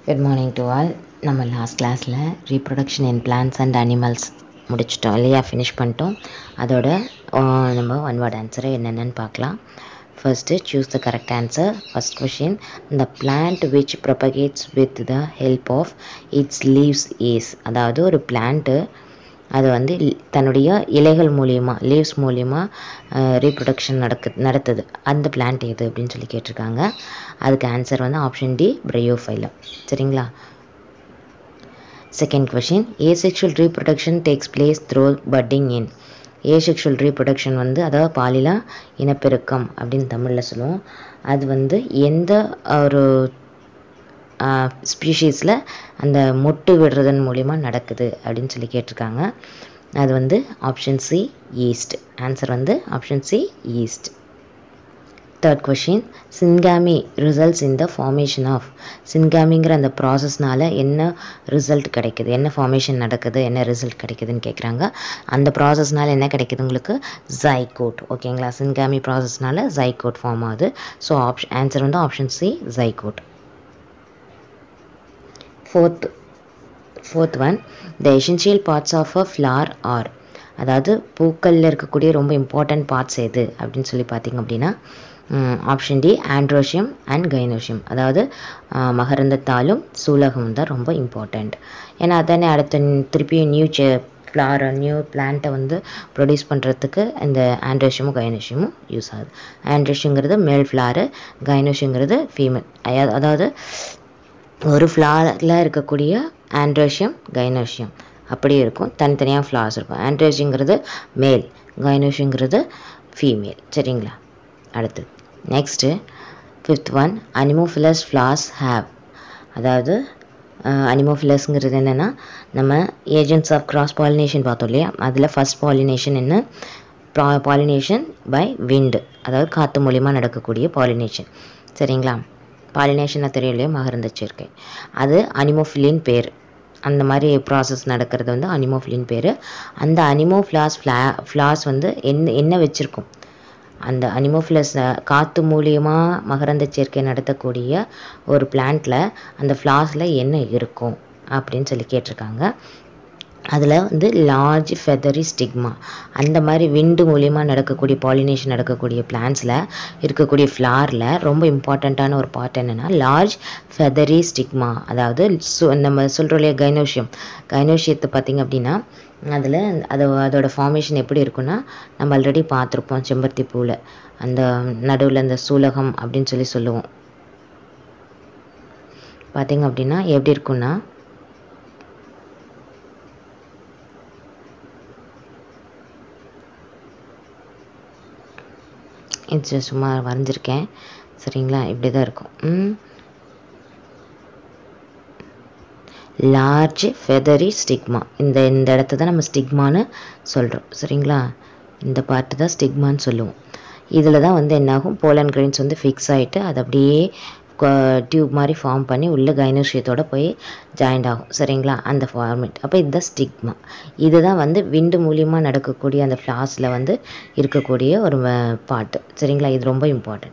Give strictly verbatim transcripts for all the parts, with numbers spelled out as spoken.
Good morning to all. நம்ம last கிளாஸில் reproduction in plants and animals முடிச்சிட்டோம் இல்லையா, ஃபினிஷ் பண்ணிட்டோம். அதோட நம்ம ஒன் வேர்ட் ஆன்சரை என்னென்னு பார்க்கலாம். First choose the correct answer. First question, the plant which propagates with the help of its leaves is. அதாவது ஒரு பிளான்ட்டு அது வந்து தன்னுடைய இலைகள் மூலியமாக, லீவ்ஸ் மூலியமாக ரீப்ரொடக்ஷன் நடக்கு நடத்துது அந்த பிளான்ட் எது அப்படின்னு சொல்லி கேட்டிருக்காங்க. அதுக்கு ஆன்சர் வந்து ஆப்ஷன் டி, பிரையோஃபைலம். சரிங்களா? Second question, asexual reproduction takes place through budding in. Asexual reproduction வந்து அதாவது பாலிலா இனப்பெருக்கம் அப்படின்னு தமிழில் சொல்லுவோம். அது வந்து எந்த ஒரு ஸ்பீஷீஸில் அந்த மொட்டு விடுறதன் மூலிமா நடக்குது அப்படின்னு சொல்லி கேட்டிருக்காங்க. அது வந்து ஆப்ஷன் சி, ஈஸ்ட். ஆன்சர் வந்து option C, yeast. Third question, syngamy results in the formation of. சின்காமிங்கிற அந்த ப்ராசஸ்னால் என்ன ரிசல்ட் கிடைக்குது, என்ன ஃபார்மேஷன் நடக்குது, என்ன ரிசல்ட் கிடைக்குதுன்னு கேட்குறாங்க. அந்த ப்ராசஸ்னால் என்ன கிடைக்குது உங்களுக்கு? ஜைகோட். ஓகேங்களா? சின்காமி ப்ராசஸ்னால் ஜைகோட் ஃபார்ம் ஆகுது. ஸோ ஆப்ஷன் ஆன்சர் வந்து option C, zygote. Fourth fourth one, the essential parts of a flower are. அதாவது பூக்களில் இருக்கக்கூடிய ரொம்ப இம்பார்ட்டண்ட் பார்ட்ஸ் எது அப்படின்னு சொல்லி பார்த்தீங்க அப்படின்னா option D, androecium and gynoecium. அதாவது மகரந்தத்தாலும் சூலகமும் தான் ரொம்ப இம்பார்ட்டண்ட். ஏன்னா அதானே அடுத்த திருப்பியும் நியூ சே ஃப்ளார் நியூ பிளான்ட்டை வந்து ப்ரொடியூஸ் பண்ணுறதுக்கு இந்த ஆண்ட்ரோஷியமும் கைனோஷியமும் யூஸ் ஆகுது. ஆண்ட்ரோஷியங்கிறது மேல் ஃப்ளாரு, கைனோஷியங்கிறது ஃபீமேல். அதாவது ஒரு ஃப்ளாரில் இருக்கக்கூடிய ஆண்ட்ரோஷியம், கைனோஷியம் அப்படி இருக்கும், தனித்தனியாக ஃப்ளார்ஸ் இருக்கும். ஆண்ட்ரோஷியங்கிறது மேல், கைனோஷியங்கிறது ஃபீமேல். சரிங்களா? அடுத்து next fifth one, anemophilous flowers have. அதாவது அனிமோஃபிலஸ்ங்கிறது என்னென்னா நம்ம ஏஜென்ட்ஸ் ஆஃப் கிராஸ் பாலினேஷன் பார்த்தோம் இல்லையா, அதில் ஃபஸ்ட் பாலினேஷன் என்ன? பாலினேஷன் பை விண்டு, அதாவது காற்று மூலிமா நடக்கக்கூடிய பாலினேஷன். சரிங்களா? பாலினேஷனை தெரியும் இல்லையா, மகரந்த சேர்க்கை. அது அனிமோஃபிலின் பேர். அந்த மாதிரி ப்ராசஸ் நடக்கிறது வந்து அனிமோஃபிலின் பேர். அந்த அனிமோஃப்ளாஸ் ஃப்ளா ஃப்ளார்ஸ் வந்து என்ன என்ன வச்சுருக்கும்? அந்த அனிமோஃபிலஸ் காற்று மூலியமாக மகரந்த சேர்க்கை நடத்தக்கூடிய ஒரு பிளான்ட்டில் அந்த ஃப்ளார்ஸில் என்ன இருக்கும் அப்படின்னு சொல்லி கேட்டிருக்காங்க. அதில் வந்து லார்ஜ் ஃபெதரி ஸ்டிக்மா, அந்த மாதிரி விண்டு மூலியமாக நடக்கக்கூடிய பாலினேஷன் நடக்கக்கூடிய பிளான்ஸில் இருக்கக்கூடிய ஃப்ளாரில் ரொம்ப இம்பார்ட்டண்ட்டான ஒரு பார்ட் என்னென்னா லார்ஜ் ஃபெதரி ஸ்டிக்மா. அதாவது சு நம்ம சொல்கிறோம் இல்லையா கைனோஷியம், கைனோஷியத்தை பார்த்திங்க அப்படின்னா அதில் அது அதோட ஃபார்மேஷன் எப்படி இருக்குன்னா நம்ம ஆல்ரெடி பார்த்துருப்போம் செம்பருத்தி பூவில் அந்த நடுவில் அந்த சூலகம் அப்படின்னு சொல்லி சொல்லுவோம். பார்த்திங்க அப்படின்னா எப்படி இருக்குன்னா இது சும்மா வரைஞ்சிருக்கேன். சரிங்களா? இப்படி தான் இருக்கும். லார்ஜ் ஃபெதரி ஸ்டிக்மா, இந்த இந்த இடத்த தான் நம்ம ஸ்டிக்மான்னு சொல்கிறோம். சரிங்களா? இந்த பார்ட்டு தான் ஸ்டிக்மான்னு சொல்லுவோம். இதில் தான் வந்து என்னாகும், போலன் கிரெயின்ஸ் வந்து ஃபிக்ஸ் ஆகிட்டு அது அப்படியே டியூப் மாதிரி ஃபார்ம் பண்ணி உள்ள கைனோஷியத்தோடு போய் ஜாயிண்ட் ஆகும். சரிங்களா? அந்த ஃபார்மேட். அப்போ இதுதான் ஸ்டிக்மா. இதுதான் வந்து விண்டு மூலியமாக நடக்கக்கூடிய அந்த ஃப்ளார்ஸில் வந்து இருக்கக்கூடிய ஒரு பார்ட்டு. சரிங்களா? இது ரொம்ப இம்பார்ட்டன்ட்.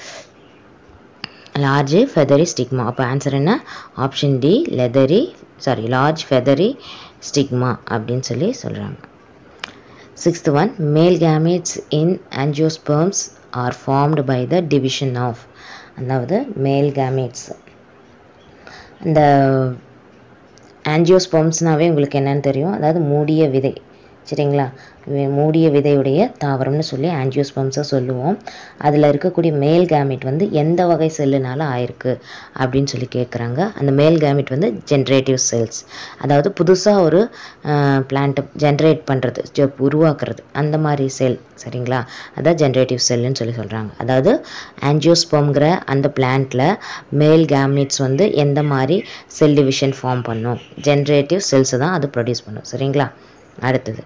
Large feathery stigma. அப்போ ஆன்சர் என்ன? Option D, leathery sorry large feathery stigma அப்படின்னு சொல்லி சொல்கிறாங்க. Sixth one, male gametes in angiosperms are formed by the division of. அதாவது மேல் கேமெட்ஸ், இந்த ஆஞ்சியோஸ்பெர்ம்ஸ்னாவே உங்களுக்கு என்னன்னு தெரியும், அதாவது மூடிய விதை. சரிங்களா? மூடிய விதையுடைய தாவரம்னு சொல்லி ஆஞ்சியோஸ்பெர்ம்ஸை சொல்லுவோம். அதில் இருக்கக்கூடிய மேல் கேமெட் வந்து எந்த வகை செல்லுனால ஆயிருக்கு அப்படின்னு சொல்லி கேட்குறாங்க. அந்த மேல் கேமெட் வந்து ஜென்ரேட்டிவ் செல்ஸ், அதாவது புதுசாக ஒரு பிளான்ட்டை ஜென்ரேட் பண்ணுறது, உருவாக்குறது, அந்த மாதிரி செல். சரிங்களா? அதான் ஜென்ரேட்டிவ் செல்லுன்னு சொல்லி சொல்கிறாங்க. அதாவது ஆஞ்சியோஸ்பெர்ம்ங்கிற அந்த பிளான்ட்டில் மேல் கேமெட்ஸ் வந்து எந்த மாதிரி செல் டிவிஷன் ஃபார்ம் பண்ணும், ஜென்ரேட்டிவ் செல்ஸை தான் அது ப்ரொடியூஸ் பண்ணும். சரிங்களா? அடுத்தது,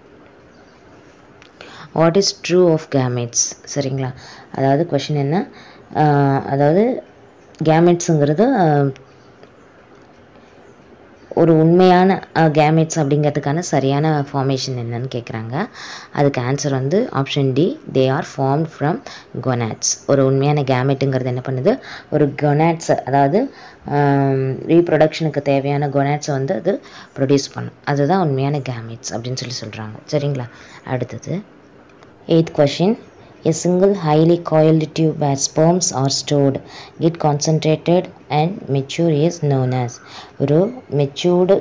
what is true of gametes. சரிங்களா? அதாவது கொஷின் என்ன, அதாவது கேமெட்ஸுங்கிறது ஒரு உண்மையான கேமெட்ஸ் அப்படிங்கிறதுக்கான சரியான ஃபார்மேஷன் என்னன்னு கேட்குறாங்க. அதுக்கு ஆன்சர் வந்து option D, they are form from gonads. ஒரு உண்மையான கேமெட்டுங்கிறது என்ன பண்ணுது, ஒரு கொனாட்ஸை, அதாவது ரீப்ரொடக்ஷனுக்கு தேவையான கொனாட்ஸை வந்து அது ப்ரொடியூஸ் பண்ணும். அதுதான் உண்மையான கேமெட்ஸ் அப்படின்னு சொல்லி சொல்கிறாங்க. சரிங்களா? அடுத்தது eighth question. A single highly coiled tube where sperms are stored, get concentrated and mature is known as. ஒரு மெச்சூர்டு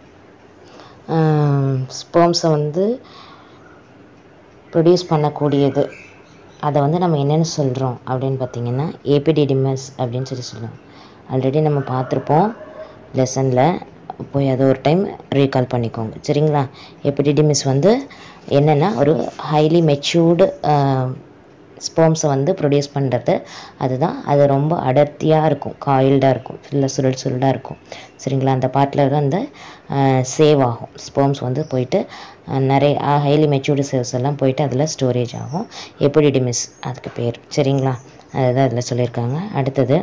ஸ்பெர்ம்ஸை வந்து ப்ரொடியூஸ் பண்ணக்கூடியது, அதை வந்து நம்ம என்னென்னு சொல்கிறோம் அப்படின்னு பார்த்தீங்கன்னா எபிடிடிமஸ் அப்படின்னு சொல்லி சொல்லுவோம். ஆல்ரெடி நம்ம பார்த்துருப்போம் லெசனில், போய் அதை ஒரு டைம் ரீகால் பண்ணிக்கோங்க. சரிங்களா? எபிடிடிமஸ் வந்து என்னென்னா ஒரு ஹைலி மெச்சூர்டு ஸ்பெர்ம்ஸை வந்து ப்ரொடியூஸ் பண்ணுறது. அதுதான், அது ரொம்ப அடர்த்தியாக இருக்கும், காயில்டாக இருக்கும், இல்லை சுருள் சுருளாக இருக்கும். சரிங்களா? அந்த பார்ட்டில் வந்து சேவ் ஆகும். ஸ்பெர்ம்ஸ் வந்து போயிட்டு நிறைய ஹைலி மெச்சூர்டு சேவ்ஸ் எல்லாம் போயிட்டு அதில் ஸ்டோரேஜ் ஆகும். எபிடிடிமிஸ் அதுக்கு பேர். சரிங்களா? அதுதான் அதில் சொல்லியிருக்காங்க. அடுத்தது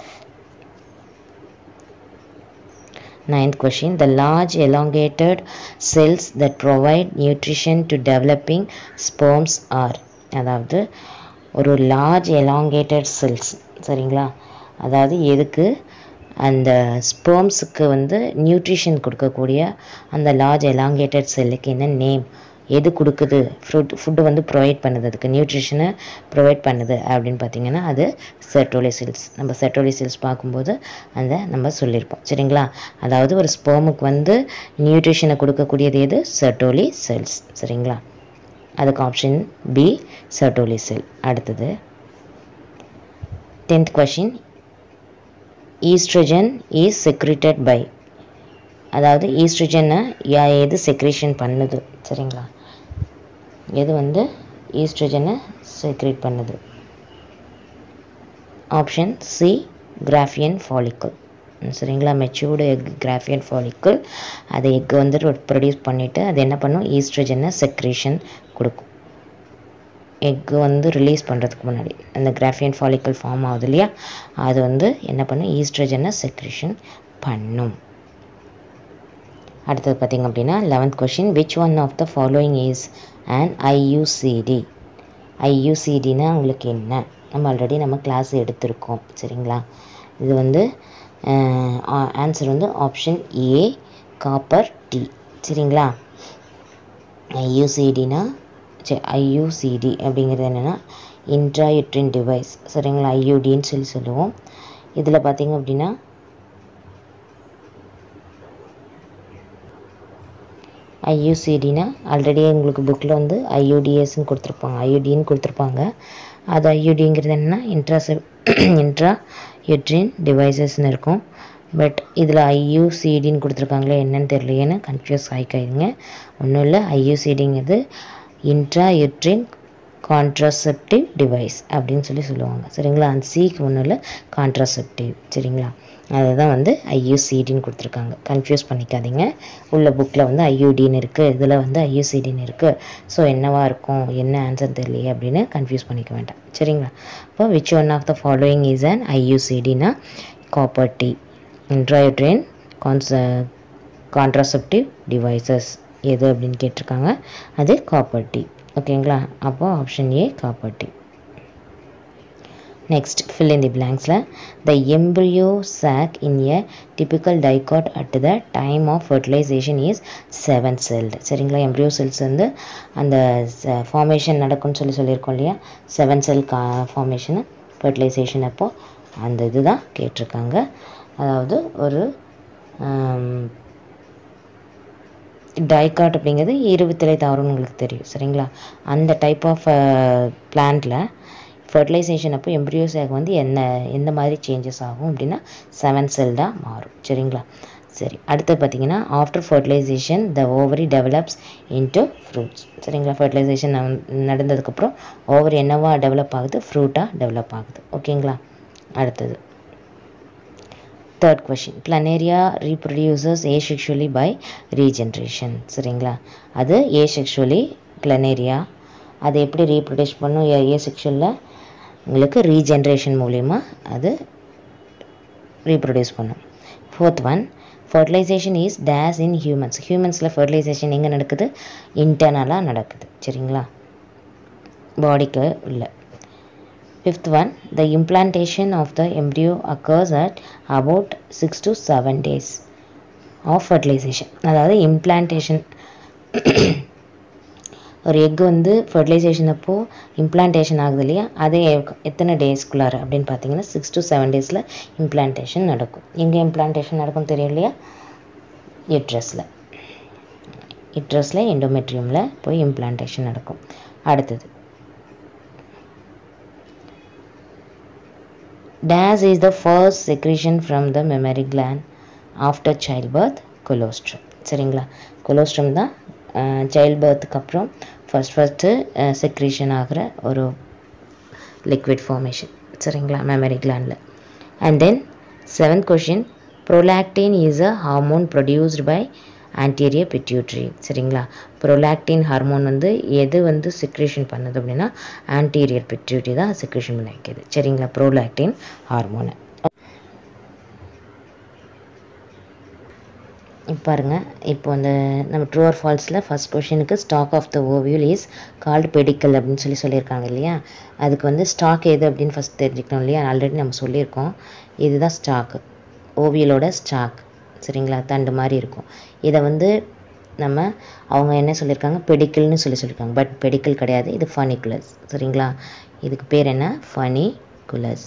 ninth question. The large elongated cells that provide nutrition to developing sperms are. அதாவது ஒரு லார்ஜ் எலாங்கேட்டட் செல்ஸ். சரிங்களா? அதாவது எதுக்கு, அந்த ஸ்பெர்ம்ஸுக்கு வந்து நியூட்ரிஷன் கொடுக்கக்கூடிய அந்த லார்ஜ் எலாங்கேட்டட் செல்லுக்கு என்ன நேம், எது கொடுக்குது, ஃப்ரூட் ஃபுட்டு வந்து ப்ரொவைட் பண்ணுது, அதுக்கு நியூட்ரிஷனை ப்ரொவைட் பண்ணுது அப்படின்னு பார்த்தீங்கன்னா அது செர்டோலி செல்ஸ். நம்ம செர்டோலி செல்ஸ் பார்க்கும்போது அந்த நம்ம சொல்லியிருப்போம். சரிங்களா? அதாவது ஒரு ஸ்பெர்முக்கு வந்து நியூட்ரிஷனை கொடுக்கக்கூடியது எது, செர்டோலி செல்ஸ். சரிங்களா? அதுக்கு ஆப்ஷன் பி, செர்டோலி செல். அடுத்தது tenth question. Oestrogen is secreted by. அதாவது ஈஸ்ட்ரஜனை எது செக்ரேஷன் பண்ணுது? சரிங்களா? எது வந்து ஈஸ்ட்ரஜனை செக்ரேட் பண்ணுது? Option C, Graafian follicle. சரிங்களா? மெச்சூர்டு எக் கிராஃபியன் ஃபாலிக்கல், அது எக் வந்து ப்ரொடியூஸ் பண்ணிவிட்டு அது என்ன பண்ணும், ஈஸ்ட்ரஜனை செக்ரேஷன் கொடுக்கும். எக்கு வந்து ரிலீஸ் பண்ணுறதுக்கு முன்னாடி அந்த கிராஃபியன் ஃபாலிக்கல் ஃபார்ம் ஆகுது இல்லையா, அது வந்து என்ன பண்ணும், ஈஸ்ட்ரஜனை செக்ரேஷன் பண்ணும். அடுத்தது பார்த்திங்க அப்படின்னா eleventh question. Which one of the following is and IUCD. ஐயூசிடினா உங்களுக்கு என்ன, நம்ம ஆல்ரெடி நம்ம கிளாஸ் எடுத்திருக்கோம். சரிங்களா? இது வந்து ஆன்சர் வந்து ஆப்ஷன் ஏ, காப்பர் டி. சரிங்களா? ஐயூசிடினா சரி ஐயூசிடி அப்படிங்கிறது என்னென்னா இன்ட்ராயூட்ரின் டிவைஸ். சரிங்களா? ஐயூடின்னு சொல்லி சொல்லுவோம். இதில் பார்த்திங்க அப்படின்னா ஐயூசிடினா ஆல்ரெடி உங்களுக்கு புக்கில் வந்து ஐயூடிஎஸ்ன்னு கொடுத்துருப்பாங்க, ஐயூடின்னு கொடுத்துருப்பாங்க. அது ஐயூடிங்கிறது என்னென்னா இன்ட்ராசெல் இன்ட்ரா யூட்ரின் டிவைசஸ்ன்னு இருக்கும். பட் இதில் ஐயூசிடின்னு கொடுத்துருக்காங்களே என்னன்னு தெரியலையேன்னு கன்ஃபியூஸ் ஆகிக்காதுங்க. ஒன்றும் இல்லை, ஐயூசிடிங்கிறது இன்ட்ரா யூட்ரின் கான்ட்ராசெப்டிவ் டிவைஸ் அப்படின்னு சொல்லி சொல்லுவாங்க. சரிங்களா? அந்த சிக்கு ஒன்றும் இல்லை, கான்ட்ராசெப்டிவ். சரிங்களா? அதுதான் வந்து ஐயூசிடின்னு கொடுத்துருக்காங்க, கன்ஃபியூஸ் பண்ணிக்காதீங்க. உள்ள புக்கில் வந்து ஐயூடின்னு இருக்குது, இதில் வந்து ஐயூசிடின்னு இருக்குது. ஸோ என்னவா இருக்கும், என்ன ஆன்சர் தெரியலையே அப்படின்னு கன்ஃபியூஸ் பண்ணிக்க வேண்டாம். சரிங்களா? இப்போ which one of the following is and ஐயூசிடினா copper T. Intrauterine con contraceptive devices எது அப்படின்னு கேட்டிருக்காங்க, அது காப்பர் டி. ஓகேங்களா? அப்போ option A, copper T. Next, fill in the blanks. The embryo sac in a typical dicot at the time of fertilization is seven celled. சரிங்களா? embryo cells வந்து அந்த formation நடக்கும்னு சொல்லி சொல்லியிருக்கோம் இல்லையா, செவன் செல் கா ஃபார்மேஷனு ஃபர்டிலைசேஷன் அப்போ அந்த இது தான் கேட்டிருக்காங்க. அதாவது ஒரு டைகாட் அப்படிங்கிறது இருபத்திலை தாவரம்னு உங்களுக்கு தெரியும். சரிங்களா? அந்த டைப் ஆஃப் பிளான்ட்டில் ஃபர்டிலைசேஷன் அப்போ எம்ப்ரியோ சாக் வந்து என்ன எந்த மாதிரி சேஞ்சஸ் ஆகும் அப்படின்னா செவன் செல்டாக மாறும். சரிங்களா? சரி, அடுத்து பார்த்தீங்கன்னா after fertilization the ovary develops into fruits. சரிங்களா? ஃபர்டிலைசேஷன் நடந்ததுக்கப்புறம் ஓவரி என்னவா டெவலப் ஆகுது, ஃப்ரூட்டாக டெவலப் ஆகுது. ஓகேங்களா? அடுத்தது third question. Planaria reproduces asexually by regeneration. சரிங்களா? அது ஏசெக்சுவலி பிளனேரியா அது எப்படி ரீப்ரொடியூஸ் பண்ணும், ஏசெக்சுவலில் உங்களுக்கு ரீஜென்ரேஷன் மூலிமா அது ரீப்ரொடியூஸ் பண்ணும். Fourth one. Fertilization is days in humans. ஹியூமன்ஸில் ஃபர்டிலைசேஷன் எங்கே நடக்குது? இன்டர்னலாக நடக்குது. சரிங்களா, பாடிக்கு உள்ள. Fifth one, the implantation of the embryo occurs at about six to seven days of fertilization. அதாவது இம்ப்ளான்டேஷன், ஒரு எக் வந்து ஃபர்டிலைசேஷன் அப்போது இம்ப்ளான்டேஷன் ஆகுது இல்லையா, அதே எத்தனை டேஸ்க்குள்ளார அப்படின்னு பார்த்தீங்கன்னா சிக்ஸ் டு செவன் டேஸில் இம்ப்ளான்டேஷன் நடக்கும். எங்கே இம்ப்ளான்டேஷன் நடக்கும் தெரியும் இல்லையா? யூட்ரஸில். யூட்ரஸில் எண்டோமெட்ரியமில் போய் இம்ப்ளான்டேஷன் நடக்கும். அடுத்தது, dash is the first secretion from the mammary gland after childbirth? colostrum. சரிங்களா, colostrum தான் சைல்ட் பர்த்துக்கு அப்புறம் ஃபர்ஸ்ட் ஃபர்ஸ்ட்டு செக்ரீஷன் ஆகிற ஒரு லிக்விட் ஃபார்மேஷன். சரிங்களா, மெமரி கிளாண்டில். And then seventh question, prolactin is a hormone produced by anterior pituitary. சரிங்களா, prolactin hormone வந்து எது வந்து செக்ரேஷன் பண்ணுது அப்படின்னா ஆன்டீரியர் பிட்யூட்ரி தான் செக்ரேஷன் பண்ண வைக்கிது. சரிங்களா, ப்ரோலாக்டின் ஹார்மோனை. இப்போ பாருங்கள், இப்போ அந்த நம்ம ட்ரூ ஆர் ஃபால்ஸில் ஃபர்ஸ்ட் கொஷனுக்கு stalk of the ovule is called pedicel அப்படின்னு சொல்லி சொல்லியிருக்காங்க இல்லையா. அதுக்கு வந்து ஸ்டாக் எது அப்படின்னு ஃபஸ்ட் தெரிஞ்சுக்கணும் இல்லையா. ஆல்ரெடி நம்ம சொல்லியிருக்கோம், இதுதான் ஸ்டாக்கு, ஓவியலோட ஸ்டாக். சரிங்களா, தண்டு மாதிரி இருக்கும். இதை வந்து நம்ம அவங்க என்ன சொல்லியிருக்காங்க, பெடிக்கல்னு சொல்லி சொல்லியிருக்காங்க. பட் பெடிக்கல் கிடையாது, இது ஃபனிகுலஸ். சரிங்களா, இதுக்கு பேர் என்ன? ஃபனிகுலஸ்.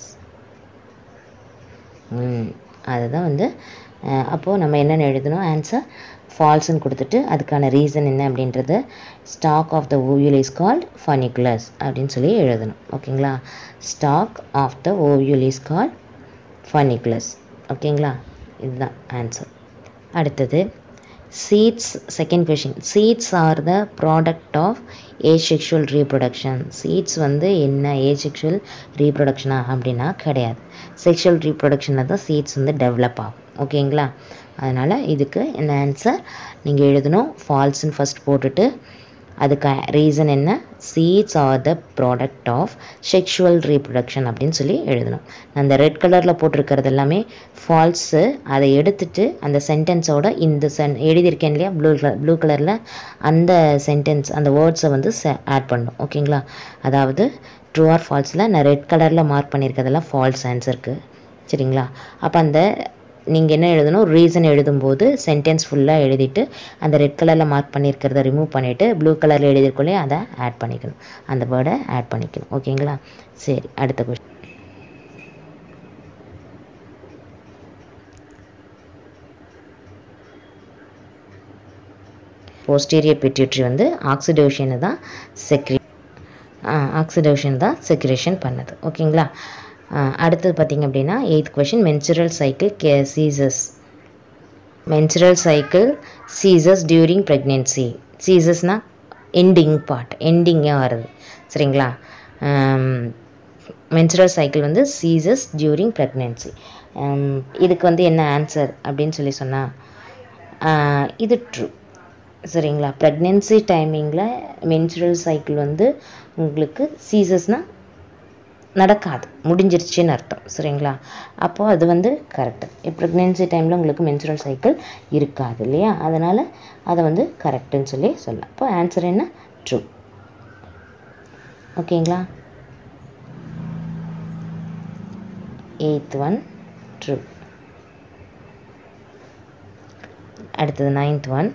ம் அதுதான் வந்து அப்போது நம்ம என்னென்னு எழுதணும், ஆன்சர் ஃபால்ஸ்ன்னு கொடுத்துட்டு அதுக்கான ரீசன் என்ன அப்படின்றது stalk of the ovule is called funiculus அப்படின்னு சொல்லி எழுதணும். ஓகேங்களா, stalk of the ovule is called funiculus. ஓகேங்களா, இதுதான் ஆன்சர். அடுத்தது seeds. Second question, seeds are the product of asexual reproduction. Seeds வந்து என்ன ஏசெக்ஷுவல் ரீப்ரொடக்ஷனா அப்படின்னா கிடையாது. செக்ஷுவல் ரீப்ரொடக்ஷனில் தான் சீட்ஸ் வந்து டெவலப் ஆகும். ஓகேங்களா, அதனால் இதுக்கு என்ன ஆன்சர் நீங்கள் எழுதணும், ஃபால்ஸ்ன்னு ஃபஸ்ட் போட்டுட்டு அதுக்கு ரீசன் என்ன, seeds are the product of sexual reproduction அப்படின்னு சொல்லி எழுதணும். அந்த ரெட் கலரில் போட்டிருக்கிறது எல்லாமே ஃபால்ஸு. அதை எடுத்துட்டு அந்த சென்டென்ஸோட இந்த சென் எழுதியிருக்கேன் இல்லையா ப்ளூ கலர் ப்ளூ கலரில் அந்த சென்டென்ஸ் அந்த வேர்ட்ஸை வந்து ஆட் பண்ணணும். ஓகேங்களா, அதாவது ட்ரூ ஆர் ஃபால்ஸில் நான் ரெட் கலரில் மார்க் பண்ணியிருக்கிறதெல்லாம் ஃபால்ஸ் ஆன்சருக்கு. சரிங்களா, அப்போ அந்த நீங்கள் என்ன எழுதணும், ரீசன் எழுதும்போது சென்டென்ஸ் ஃபுல்லாக எழுதிட்டு அந்த ரெட் கலரில் மார்க் பண்ணியிருக்கிறத ரிமூவ் பண்ணிவிட்டு ப்ளூ கலரில் எழுதியிருக்கோலே அதை ஆட் பண்ணிக்கணும், அந்த வேர்டை ஆட் பண்ணிக்கணும். ஓகேங்களா, சரி அடுத்த கொஸ்டின். போஸ்டீரியர் பிட்யூட்ரி வந்து ஆக்சிடேஷனை தான் செக்ரி ஆக்சிடேஷன் தான் செக்ரேஷன் பண்ணுது. ஓகேங்களா, அடுத்தது பார்த்திங்க அப்படின்னா எய்த் கொஷின், மென்சுரல் சைக்கிள் கே ceases menstrual cycle ceases during pregnancy. சீசஸ்னால் எண்டிங் பார்ட், எண்டிங்காக வருது. சரிங்களா, மென்சுரல் சைக்கிள் வந்து சீசஸ் டியூரிங் ப்ரெக்னென்சி. இதுக்கு வந்து என்ன ஆன்சர் அப்படின்னு சொல்லி சொன்னால் இது ட்ரூ. சரிங்களா, ப்ரெக்னென்சி டைமிங்கில் மென்சுரல் சைக்கிள் வந்து உங்களுக்கு சீசஸ்னால் நடக்காது, முடிஞ்சிருச்சுன்னு அர்த்தம். சரிங்களா, அப்போது அது வந்து கரெக்டு. ப்ரெக்னென்சி டைமில் உங்களுக்கு மென்சுரல் சைக்கிள் இருக்காது இல்லையா, அதனால் அதை வந்து கரெக்டுன்னு சொல்லி சொல்லலாம். அப்போ ஆன்சர் என்ன, ட்ரூ. ஓகேங்களா, எய்த் ஒன் ட்ரூ. அடுத்தது நைன்த் ஒன்,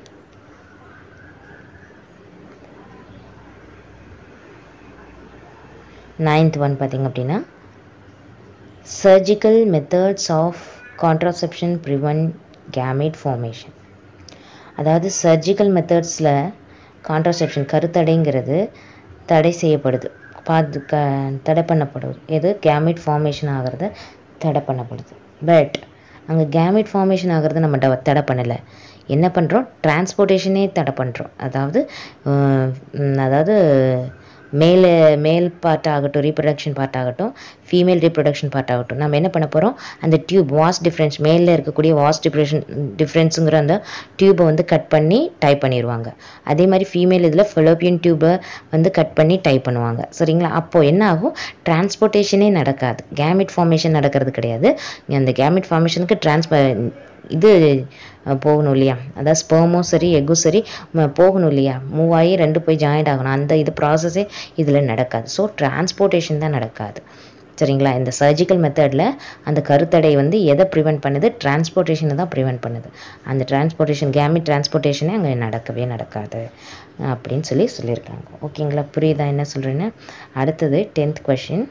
நைன்த் ஒன் பார்த்திங்க அப்படின்னா surgical methods of contraception prevent gamete formation. அதாவது சர்ஜிக்கல் மெத்தட்ஸில் கான்ட்ராசெப்ஷன் கருத்தடைங்கிறது தடை செய்யப்படுது, பாது க தடை பண்ணப்படுது. எது, கேமேட் ஃபார்மேஷன் ஆகிறத தடை பண்ணப்படுது. பட் அங்கே கேமேட் ஃபார்மேஷன் ஆகிறத நம்ம ட தடை பண்ணலை, என்ன பண்ணுறோம், டிரான்ஸ்போர்ட்டேஷனே தடை பண்ணுறோம். அதாவது அதாவது மேல் மேல் பார்ட் ஆகட்டும், ரீப்ரொடக்ஷன் பார்ட் ஆகட்டும், ஃபீமேல் ரீப்ரொடக்ஷன் பார்ட் ஆகட்டும், நம்ம என்ன பண்ண போகிறோம், அந்த டியூப் வாஸ் டிஃப்ரென்ஸ், மேலில் இருக்கக்கூடிய வாஸ் டிஃப்ரென்ஷன் டிஃப்ரென்ஸுங்கிற அந்த டியூப்பை வந்து கட் பண்ணி டைப் பண்ணிடுவாங்க. அதே மாதிரி ஃபீமேல் இதில் ஃபெலோப்பியன் டியூப்பை வந்து கட் பண்ணி டைப் பண்ணுவாங்க. சரிங்களா, அப்போது என்ன ஆகும், டிரான்ஸ்போர்ட்டேஷனே நடக்காது, கேமெட் ஃபார்மேஷன் நடக்கிறது கிடையாது. அந்த கேமெட் ஃபார்மேஷனுக்கு டிரான்ஸ்ப இது போகணும் இல்லையா, அதாவது ஸ்பெர்மும் சரி எக்கும் சரி போகணும் இல்லையா, மூவ் ஆகி ரெண்டு போய் ஜாயிண்ட் ஆகணும். அந்த இது ப்ராசஸே இதில் நடக்காது. ஸோ டிரான்ஸ்போர்ட்டேஷன் தான் நடக்காது. சரிங்களா. இந்த சர்ஜிக்கல் மெத்தடில் அந்த கருத்தடை வந்து எதை ப்ரிவெண்ட் பண்ணுது, டிரான்ஸ்போர்ட்டேஷனை தான் ப்ரிவெண்ட் பண்ணுது. அந்த டிரான்ஸ்போர்ட்டேஷன் கேமிட் டிரான்ஸ்போர்ட்டேஷனே அங்கே நடக்கவே நடக்காது அப்படின்னு சொல்லி சொல்லியிருக்காங்க. ஓகேங்களா, புரியுதா என்ன சொல்கிறேன்னு? அடுத்தது டென்த் கொஷின்,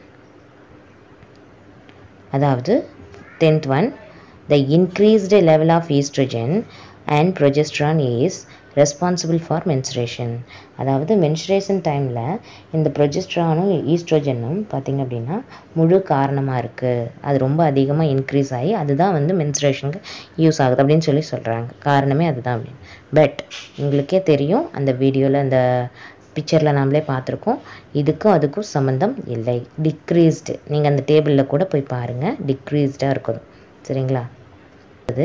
அதாவது tenth one, the increased level of estrogen and progesterone is responsible for menstruation. அதாவது மென்ஸ்ட்ரேஷன் டைமில் இந்த ப்ரொஜெஸ்ட்ரானும் ஈஸ்ட்ரோஜனும் பார்த்திங்க அப்படின்னா முழு காரணமாக இருக்குது. அது ரொம்ப அதிகமாக இன்க்ரீஸ் ஆகி அதுதான் வந்து மென்ஸ்ட்ரேஷனுக்கு யூஸ் ஆகுது அப்படின்னு சொல்லி சொல்கிறாங்க. காரணமே அதுதான் அப்படின்னு. பட் உங்களுக்கே தெரியும், அந்த வீடியோவில் அந்த பிக்சரில் நாமளே பார்த்துருக்கோம், இதுக்கும் அதுக்கும் சம்மந்தம் இல்லை. டிக்ரீஸ்டு, நீங்கள் அந்த டேபிளில் கூட போய் பாருங்கள், டிக்ரீஸ்டாக இருக்கும். சரிங்களா. அது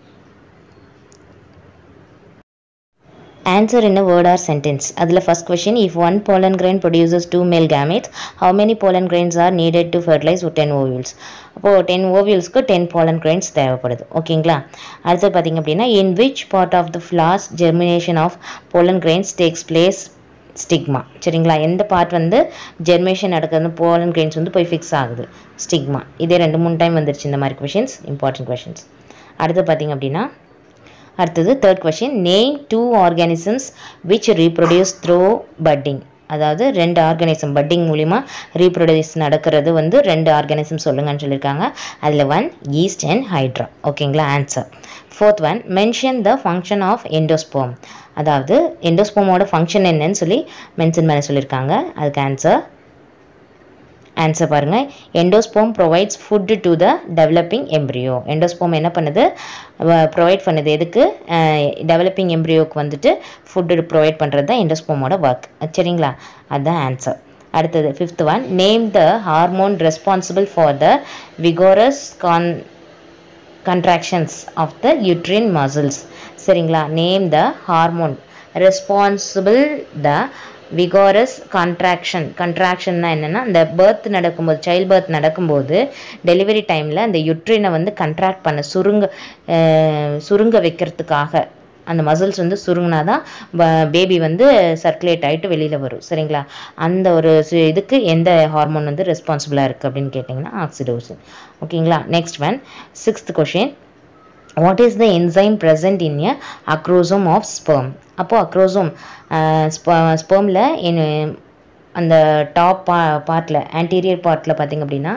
answer in a word or sentence. அதில் first question, if one pollen grain produces two male gametes, how many pollen grains are needed to fertilize ten ovules? அப்போது ten ovulesக்கு ten pollen grains தேவைப்படுது. ஓகேங்களா. அடுத்து பார்த்திங்க அப்படின்னா, in which part of the flowers germination of pollen grains takes place? Stigma. சரிங்களா. எந்த part வந்து ஜெர்மேஷன் நடக்கிறது, போலன் கிரெயின்ஸ் வந்து போய் ஃபிக்ஸ் ஆகுது? ஸ்டிக்மா. இதே ரெண்டு மூணு டைம் வந்துருச்சு இந்த மாதிரி கொஷின்ஸ், இம்பார்ட்டன்ட் கொஷின்ஸ். அடுத்து பார்த்திங்க அப்படின்னா, அடுத்தது third question, name two organisms which reproduce through budding. அதாவது ரெண்டு ஆர்கானிசம் பட்டிங் மூலிமா ரீப்ரொடியூஸ் நடக்கிறது வந்து ரெண்டு ஆர்கானிசம் சொல்லுங்கன்னு சொல்லியிருக்காங்க. அதில் ஒன் ஈஸ்ட் அண்ட் ஹைட்ரா. ஓகேங்களா, answer. Fourth one, mention the function of endosperm. அதாவது எண்டோஸ்போமோட ஃபங்க்ஷன் என்னன்னு சொல்லி மென்ஷன் பண்ண சொல்லியிருக்காங்க. அதுக்கு ஆன்சர் ஆன்சர் பாருங்கள், endosperm provides food to the developing embryo. Endosperm என்ன பண்ணுது, ப்ரொவைட் பண்ணுது எதுக்கு, டெவலப்பிங் எம்ப்ரியோக்கு வந்துட்டு ஃபுட்டு ப்ரொவைட் பண்ணுறது தான் எண்டோஸ்போமோட ஒர்க். சரிங்களா, அதுதான் ஆன்சர். அடுத்தது fifth one, name the hormone responsible for the vigorous con contractions of the uterine muscles. சரிங்களா, name the hormone responsible the vigorous contraction. கண்ட்ராக்ஷன்னா என்னென்னா, இந்த பர்த் நடக்கும்போது, சைல்ட் பர்த் நடக்கும்போது டெலிவரி டைமில் அந்த யுட்ரினை வந்து கண்ட்ராக்ட் பண்ண சுருங்க சுருங்க வைக்கிறதுக்காக அந்த மசில்ஸ் வந்து சுருங்கினா தான் பேபி வந்து சர்க்குலேட் ஆகிட்டு வெளியில் வரும். சரிங்களா, அந்த ஒரு இதுக்கு எந்த ஹார்மோன் வந்து ரெஸ்பான்சிபிளாக இருக்குது அப்படின்னு கேட்டிங்கன்னா ஆக்சிடோசின். ஓகேங்களா. Next one, sixth question, what is the enzyme present in a acrosome of sperm. அப்போது அக்ரோசோம் ஸ்பெர்மில் என் அந்த டாப் பா பார்ட்டில் ஆன்டீரியர் பார்ட்டில் பார்த்திங்க அப்படின்னா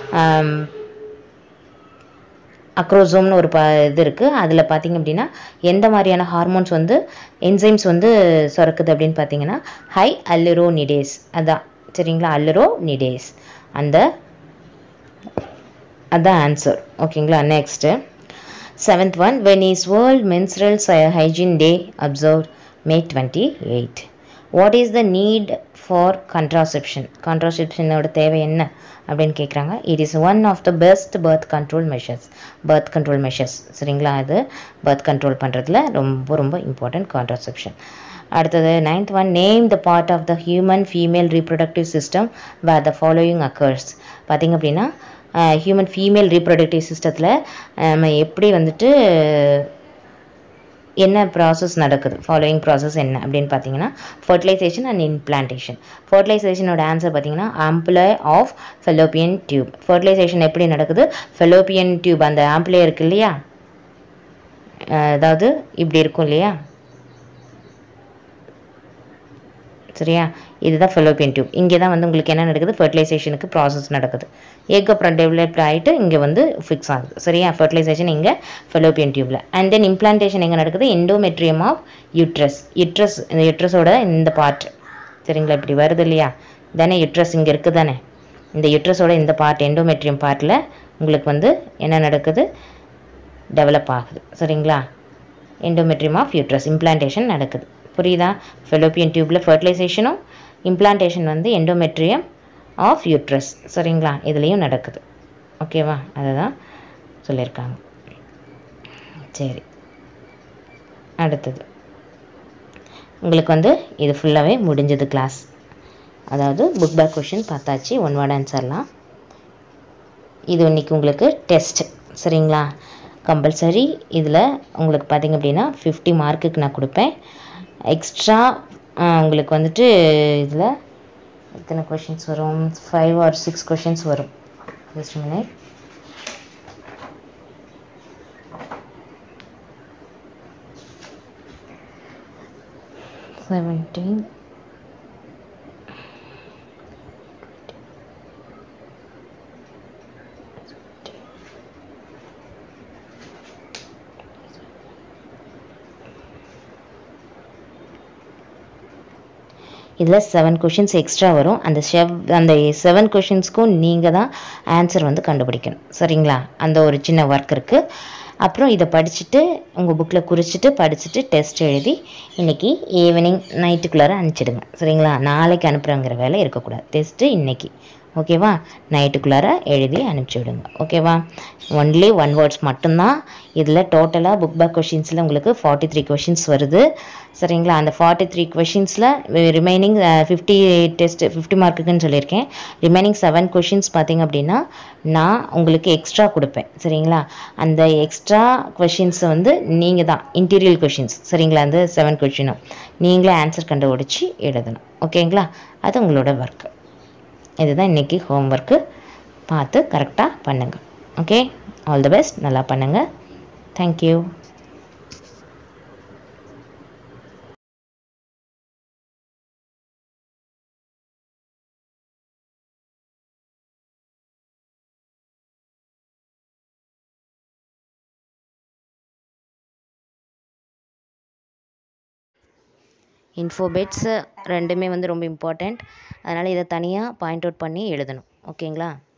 அக்ரோசோம்னு ஒரு ப இது இருக்குது. அதில் பார்த்திங்க அப்படின்னா எந்த மாதிரியான ஹார்மோன்ஸ் வந்து என்சைம்ஸ் வந்து சுரக்குது அப்படின்னு பார்த்தீங்கன்னா ஹை அல்லுரோனிடேஸ். அதான் சரிங்களா, அல்லுரோனிடேஸ் அந்த அதான் ஆன்சர். ஓகேங்களா. Next seventh one, when is world menstrual hygiene day observed? May twenty eight. What is the need for contraception. கான்ட்ராசெப்ஷனோட தேவை என்ன அப்படின்னு கேட்குறாங்க. It is one of the best birth control measures. Birth control measures சரிங்களா, அது birth control பண்ணுறதுல ரொம்ப ரொம்ப இம்பார்ட்டன்ட் கான்ட்ராசெப்ஷன். அடுத்தது ninth one, name the part of the human female reproductive system where the following occurs. பார்த்திங்க அப்படின்னா human female reproductive சிஸ்டத்தில் நம்ம எப்படி வந்துட்டு என்ன ப்ராசஸ் நடக்குது, ஃபாலோயிங் ப்ராசஸ் என்ன அப்படின்னு பார்த்தீங்கன்னா ஃபர்டிலைசேஷன் அண்ட் இம்ப்ளான்டேஷன். ஃபர்டிலைசேஷனோட ஆன்சர் பார்த்தீங்கன்னா ampulla of fallopian tube. Fertilization எப்படி நடக்குது, ஃபெலோப்பியன் டியூப் அந்த ஆம்பிளை இருக்குது இல்லையா, அதாவது இப்படி இருக்கும் இல்லையா, சரியா, இதுதான் ஃபெலோப்பியன் டியூப். இங்கே தான் வந்து உங்களுக்கு என்ன நடக்குது, ஃபர்டிலைசேஷனுக்கு ப்ராசஸ் நடக்குது. எக் அப்புறம் டெவலப் ஆகிட்டு இங்கே வந்து ஃபிக்ஸ் ஆகுது. சரியா, ஃபர்டிலைசேஷன் இங்கே ஃபெலோப்பியன் டியூப்பில். அண்ட் தென் இம்ப்ளான்டேஷன் எங்கே நடக்குது, எண்டோமெட்ரியம் ஆஃப் யூட்ரஸ். யூட்ரஸ் இந்த யூட்ரஸோட இந்த பார்ட் சரிங்களா, இப்படி வருது இல்லையா, தானே யூட்ரஸ் இங்கே இருக்குது தானே, இந்த யூட்ரஸோட இந்த பார்ட் எண்டோமெட்ரியம் பார்ட்டில் உங்களுக்கு வந்து என்ன நடக்குது, டெவலப் ஆகுது. சரிங்களா, எண்டோமெட்ரியம் ஆஃப் யூட்ரஸ் இம்ப்ளான்டேஷன் நடக்குது. புரியுதா, ஃபெலோப்பியன் டியூப்பில் ஃபர்டிலைசேஷனும் இம்ப்ளான்டேஷன் வந்து எண்டோமெட்ரியம் ஆஃப் யூட்ரஸ் சரிங்களா, இதுலேயும் நடக்குது. ஓகேவா, அதை தான் சொல்லியிருக்காங்க. சரி, அடுத்தது உங்களுக்கு வந்து இது ஃபுல்லாகவே முடிஞ்சது கிளாஸ். அதாவது புக் பேக் கொஷின் பார்த்தாச்சு, ஒன் வேர்ட் ஆன்சர்லாம். இது இன்றைக்கி உங்களுக்கு டெஸ்ட் சரிங்களா. கம்பல்சரி இதில் உங்களுக்கு பார்த்திங்க அப்படின்னா ஃபிஃப்டி மார்க்குக்கு நான் கொடுப்பேன். எக்ஸ்ட்ரா உங்களுக்கு வந்துட்டு இதில் எத்தனை கொஷின்ஸ் வரும், ஃபைவ் ஆர் சிக்ஸ் கொஷின்ஸ் வரும். Just minute. செவன்டீன் இதில் செவன் கொஷின்ஸ் எக்ஸ்ட்ரா வரும். அந்த செவ் அந்த செவன் கொஷின்ஸ்க்கும் நீங்கள் தான் ஆன்சர் வந்து கண்டுபிடிக்கணும். சரிங்களா? அந்த ஒரு சின்ன ஒர்க் இருக்குது. அப்புறம் இதை படிச்சுட்டு உங்கள் புக்கில் குறிச்சிட்டு படிச்சுட்டு டெஸ்ட் எழுதி இன்றைக்கி ஈவினிங் நைட்டுக்குள்ளார அனுப்பிச்சிடுங்க. சரிங்களா? நாளைக்கு அனுப்புகிறங்கிற வேலை இருக்கக்கூடாது. டெஸ்ட்டு இன்றைக்கி, ஓகேவா? நைட்டுக்குள்ளார எழுதி அனுப்பிச்சி விடுங்க. ஓகேவா? ஒன்லி ஒன் வேர்ட்ஸ் மட்டும்தான் இதில். டோட்டலாக புக் பேக் கொஷின்ஸில் உங்களுக்கு ஃபார்ட்டி த்ரீ கொஷின்ஸ் வருது. சரிங்களா? அந்த ஃபார்ட்டி த்ரீ கொஷின்ஸில் ரிமைனிங் ஃபிஃப்டி டெஸ்ட் ஃபிஃப்டி மார்க்குன்னு சொல்லியிருக்கேன். ரிமைனிங் செவன் கொஷின்ஸ் பார்த்திங்க அப்படின்னா நான் உங்களுக்கு எக்ஸ்ட்ரா கொடுப்பேன். சரிங்களா? அந்த எக்ஸ்ட்ரா கொஷின்ஸை வந்து நீங்கள் தான் இன்டீரியல் கொஷின்ஸ், சரிங்களா? அந்த செவன் கொஷினும் நீங்களே ஆன்சர் கண்டுபிடிச்சி எழுதணும். ஓகேங்களா? அது உங்களோட ஒர்க்கு. இதுதான் இன்றைக்கி ஹோம் ஒர்க்கு. பார்த்து கரெக்டாக பண்ணுங்கள். Okay, all the best. நல்லா பண்ணுங்கள். தேங்க்யூ. இன்ஃபோபெட்ஸ் ரெண்டுமே வந்து ரொம்ப இம்பார்ட்டண்ட். அதனால் இதை தனியாக பாயிண்ட் அவுட் பண்ணி எழுதணும். ஓகேங்களா?